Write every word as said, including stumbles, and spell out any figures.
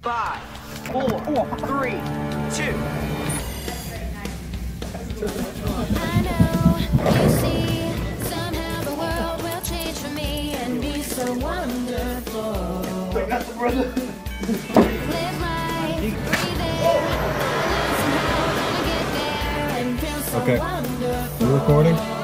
Five, four, three, two. I know, you see, somehow the world will change for me and be so wonderful. Live life, breathe air, I know somehow gonna get there and feel so Okay. wonderful. You recording?